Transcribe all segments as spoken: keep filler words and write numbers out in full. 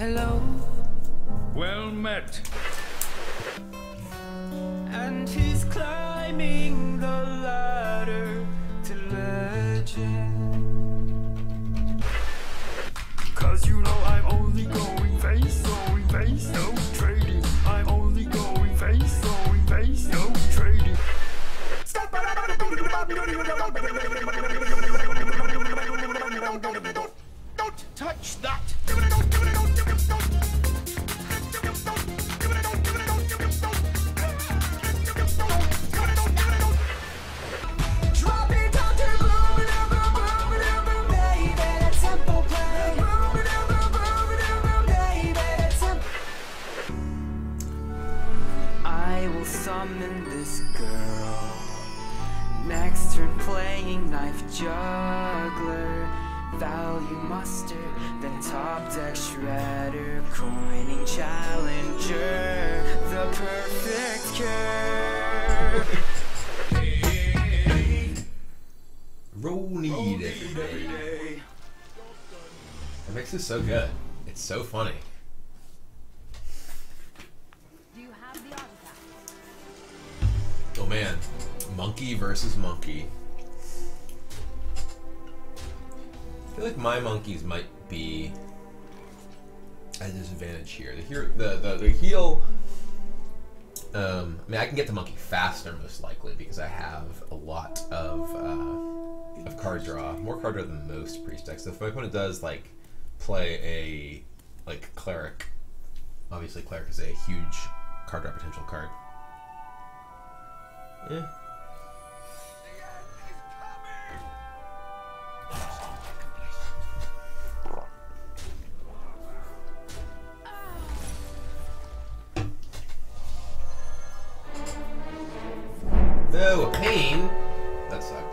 Hello. Well met. And he's climbing the ladder to legend. Cause you know I'm only going face, going face, no trading. I'm only going face, going face, no trading. Don't touch that. Summon this girl. Next turn playing knife juggler. Value mustard, then top deck shredder. Coining challenger, the perfect cure. Roll need every day. That makes it so good. It's so funny. Oh man, monkey versus monkey. I feel like my monkeys might be at a disadvantage here. The here the, the the heal. Um, I mean, I can get the monkey faster most likely because I have a lot of uh, of card draw, more card draw than most priest decks. So if my opponent does like play a like cleric, obviously cleric is a huge card draw potential card. Yeah. No, a pain. That sucked.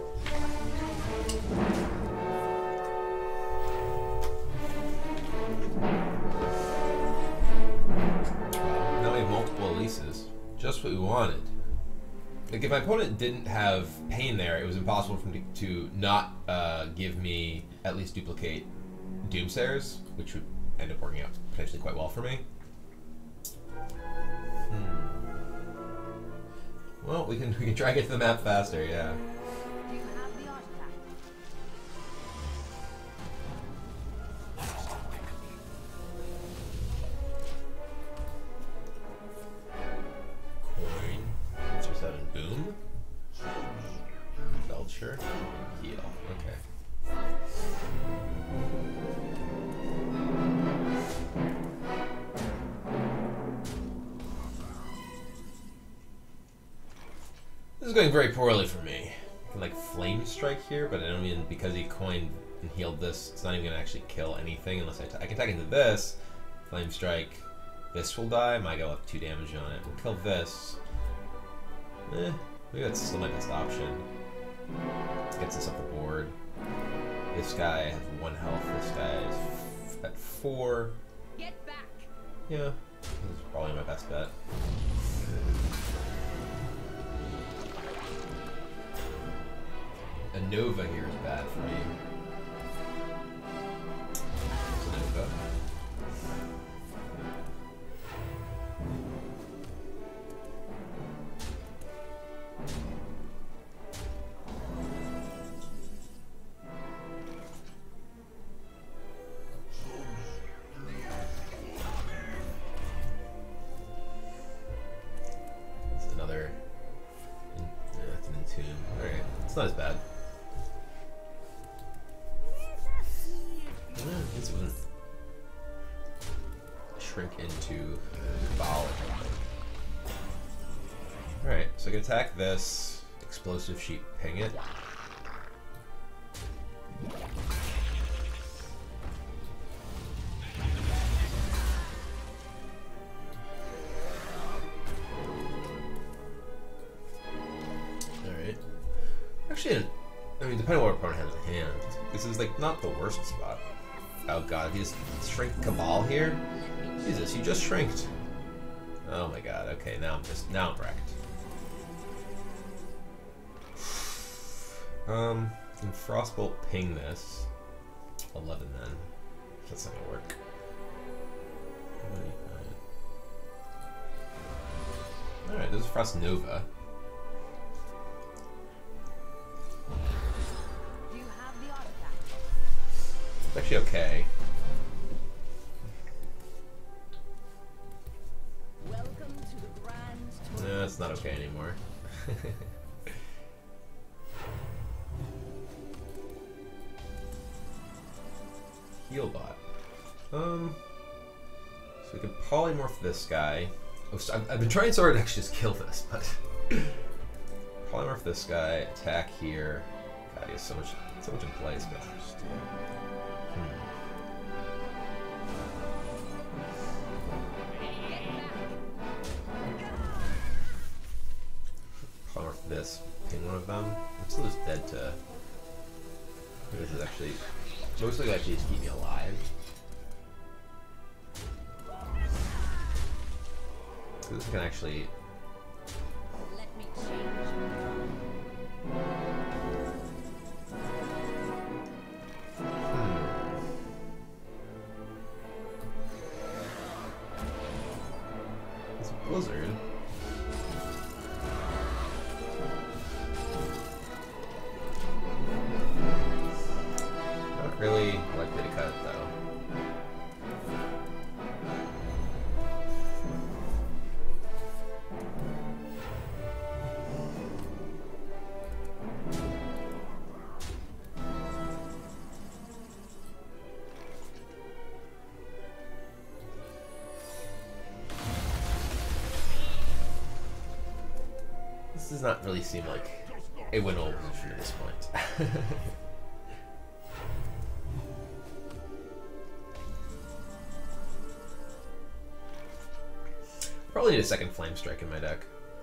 Now we have multiple Elises. Just what we wanted. Like if my opponent didn't have pain there, it was impossible for him to, to not uh, give me at least duplicate Doomsayers, which would end up working out potentially quite well for me. Hmm. Well, we can we can try to get to the map faster, yeah. Do you have the artifact? Coin. Six or seven. Boom. Belcher. Heal. Okay. This is going very poorly for me. I can like flame strike here, but I don't mean because he coined and healed this, it's not even gonna actually kill anything unless I, t I can attack into this. Flame strike. This will die. Might go up two damage on it. We'll kill this. Eh, maybe that's still my best option. Gets us up the board. This guy has one health. This guy is f at four. Get back. Yeah, this is probably my best bet. A Nova here is bad for me. It's a Nova. It's another. In, yeah, that's an Entomb. Alright, it's not as bad. This wouldn't shrink into Cabal. Alright, so I can attack this. Explosive Sheep, ping it. Alright. Actually, I mean, depending on what opponent has in hand, this is like not the worst spot. Oh god, he just shrink Cabal here? Jesus, you just shrinked. Oh my god, okay, now I'm just, now I'm wrecked. Um, can Frostbolt ping this? eleven then. That's not gonna work. There's a Frost Nova. Do you have the artifact? It's actually okay. Welcome to the grand tour. No, it's not okay anymore. Heal bot. Um, so we can polymorph this guy. Oh, so I've, I've been trying so hard to actually just kill this, but polymorph this guy. Attack here. God, he has so much, so much in place. But hmm. Polymorph this. Pin one of them. I'm still just dead to. This is actually. Most likely actually just keep me alive. So this can actually. Let me change. Hmm. It's a blizzard. Not really likely to cut it though. This does not really seem like a winnable position at this point. Probably need a second Flame Strike in my deck.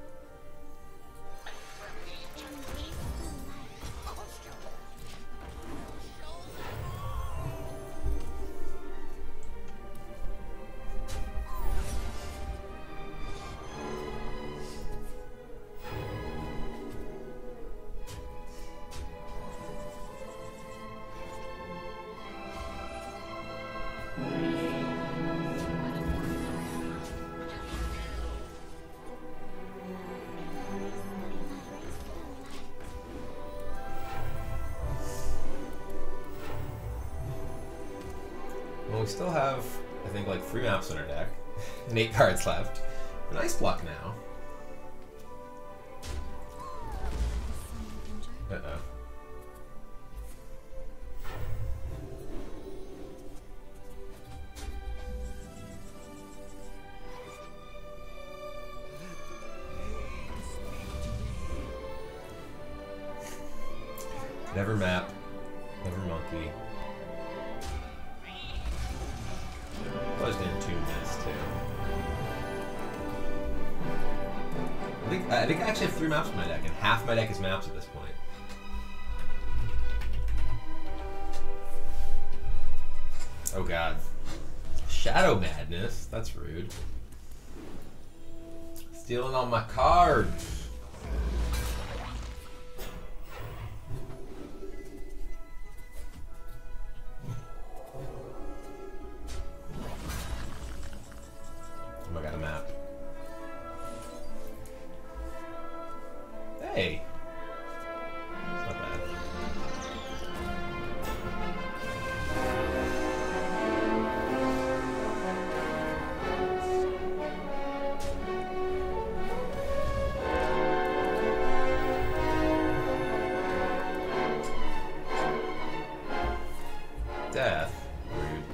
Well, we still have, I think, like three maps in our deck, and eight cards left. An ice block now. Uh oh. Never map, never monkey. I was gonna tune this too. I think I think I actually have three maps in my deck, and half my deck is maps at this point. Oh god. Shadow Madness? That's rude. Stealing all my cards. Oh, I got a map. Hey. It's not bad. Death. Rude.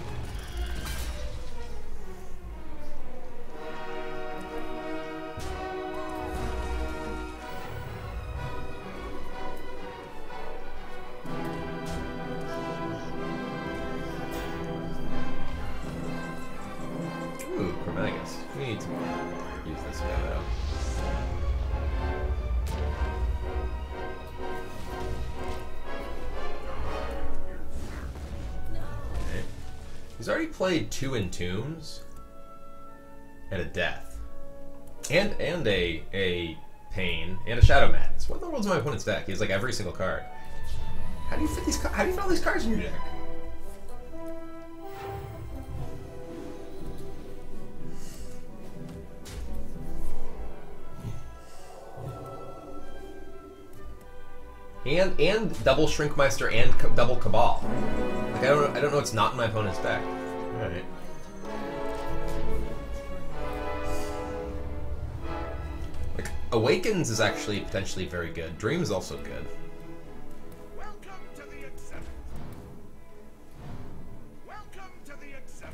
Ooh, Chromaticus. We need to use this guy though. Okay. He's already played two Entombs and a Death. And and a a Pain and a Shadow Madness. What in the world's my opponent's deck? He has like every single card. How do you fit these ca- how do you fit all these cards in your deck? And and double Shrinkmeister and c double Cabal. Like I don't I don't know what's not in my opponent's deck. All right. Like Awakens is actually potentially very good. Dream is also good. Welcome to the exhibit. Welcome to the exhibit.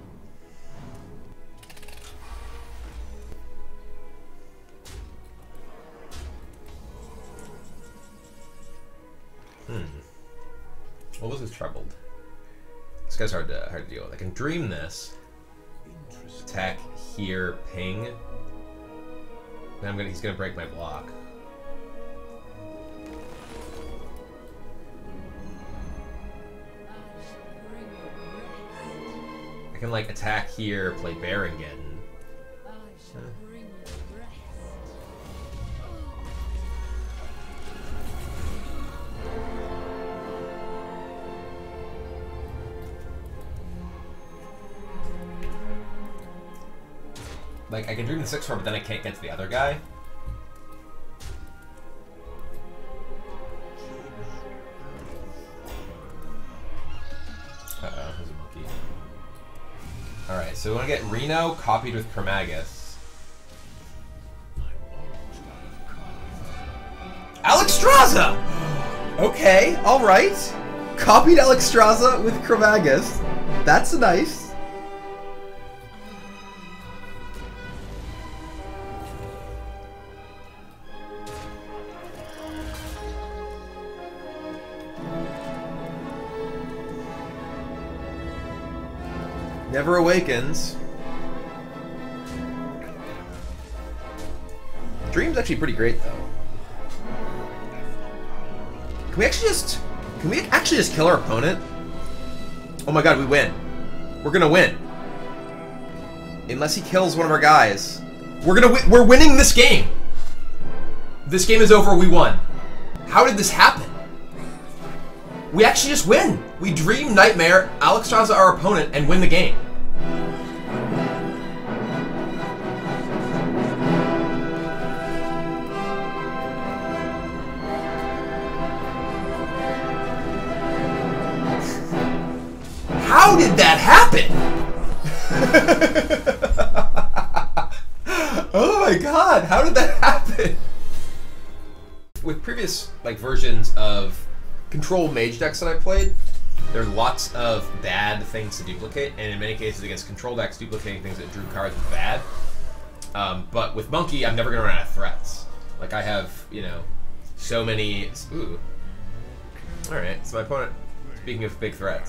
Hmm. What was his troubled? This guy's hard to hard to deal with. I can dream this. Attack here, ping. Then I'm gonna he's gonna break my block. I can like attack here, play Baron again. Like, I can dream the six four, but then I can't get to the other guy. Uh-oh, there's a monkey. Alright, so we want to get Reno copied with Chromagus. Alexstrasza! Okay, alright. Copied Alexstrasza with Chromagus. That's nice. Never Awakens. Dream's actually pretty great, though. Can we actually just... Can we actually just kill our opponent? Oh my god, we win. We're gonna win. Unless he kills one of our guys. We're gonna win. We're winning this game. This game is over, we won. How did this happen? We actually just win. We dream Nightmare, Alexstrasza our opponent, and win the game. How did that happen? Oh my god, how did that happen? With previous like versions of Control Mage decks that I played, there are lots of bad things to duplicate, and in many cases against Control decks, duplicating things that drew cards was bad. Um, but with Monkey, I'm never going to run out of threats. Like I have, you know, so many... Ooh. Alright, so my opponent, speaking of big threats,